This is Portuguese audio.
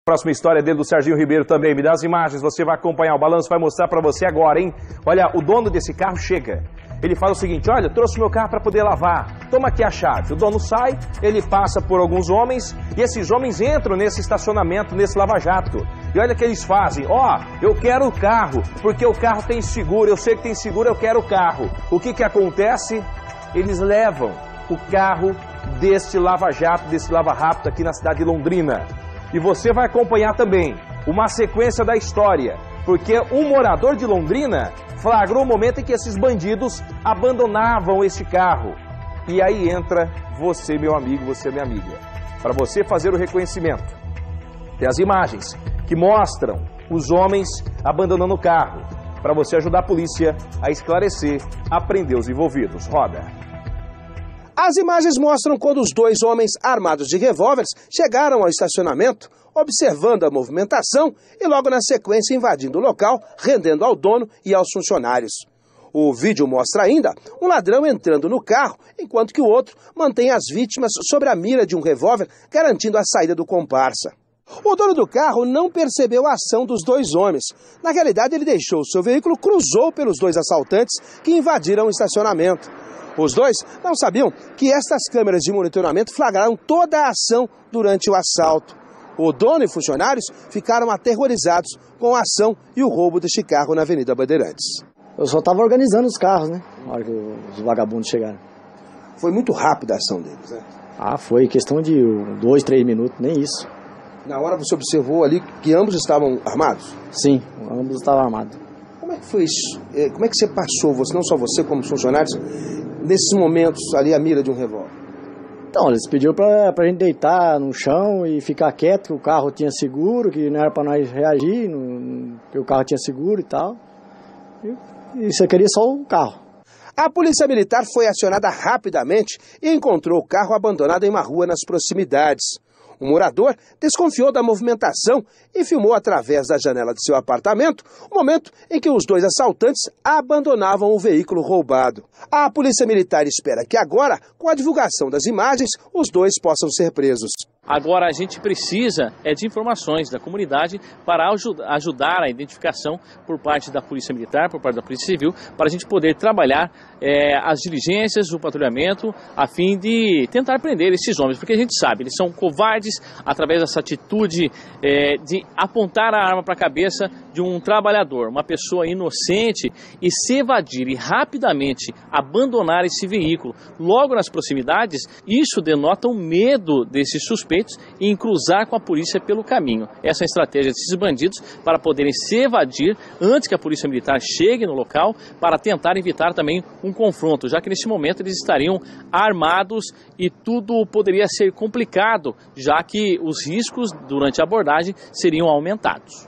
Próxima história dele do Serginho Ribeiro também. Me dá as imagens, você vai acompanhar. O balanço vai mostrar pra você agora, hein? Olha, o dono desse carro chega. Ele fala o seguinte: olha, trouxe meu carro para poder lavar. Toma aqui a chave. O dono sai, ele passa por alguns homens e esses homens entram nesse estacionamento, nesse lava-jato. E olha o que eles fazem. Ó, eu quero o carro, porque o carro tem seguro. Eu sei que tem seguro, eu quero o carro. O que acontece? Eles levam o carro deste lava-jato, desse lava-rápido aqui na cidade de Londrina. E você vai acompanhar também uma sequência da história, porque um morador de Londrina flagrou o momento em que esses bandidos abandonavam este carro. E aí entra você, meu amigo, você, minha amiga, para você fazer o reconhecimento. Tem as imagens que mostram os homens abandonando o carro, para você ajudar a polícia a esclarecer, a prender os envolvidos. Roda. As imagens mostram quando os dois homens armados de revólveres chegaram ao estacionamento, observando a movimentação e logo na sequência invadindo o local, rendendo ao dono e aos funcionários. O vídeo mostra ainda um ladrão entrando no carro, enquanto que o outro mantém as vítimas sobre a mira de um revólver, garantindo a saída do comparsa. O dono do carro não percebeu a ação dos dois homens. Na realidade, ele deixou o seu veículo, cruzou pelos dois assaltantes que invadiram o estacionamento. Os dois não sabiam que estas câmeras de monitoramento flagraram toda a ação durante o assalto. O dono e funcionários ficaram aterrorizados com a ação e o roubo deste carro na Avenida Bandeirantes. Eu só estava organizando os carros, né? Na hora que os vagabundos chegaram. Foi muito rápida a ação deles, né? Ah, foi questão de 2, 3 minutos, nem isso. Na hora você observou ali que ambos estavam armados? Sim, ambos estavam armados. Como é que foi isso? Como é que você passou, não só você como os funcionários, nesses momentos ali a mira de um revólver? Então, eles pediram pra gente deitar no chão e ficar quieto, que o carro tinha seguro, que não era pra nós reagir, que o carro tinha seguro e tal. E você queria só o carro. A polícia militar foi acionada rapidamente e encontrou o carro abandonado em uma rua nas proximidades. Um morador desconfiou da movimentação e filmou através da janela de seu apartamento o momento em que os dois assaltantes abandonavam o veículo roubado. A polícia militar espera que agora, com a divulgação das imagens, os dois possam ser presos. Agora a gente precisa de informações da comunidade para ajudar a identificação por parte da Polícia Militar, por parte da Polícia Civil, para a gente poder trabalhar as diligências, o patrulhamento, a fim de tentar prender esses homens, porque a gente sabe, eles são covardes através dessa atitude de apontar a arma para a cabeça de um trabalhador, uma pessoa inocente, e se evadir e rapidamente abandonar esse veículo logo nas proximidades. Isso denota o medo desses suspeitos em cruzar com a polícia pelo caminho. Essa é a estratégia desses bandidos para poderem se evadir antes que a polícia militar chegue no local, para tentar evitar também um confronto, já que nesse momento eles estariam armados e tudo poderia ser complicado, já que os riscos durante a abordagem seriam aumentados.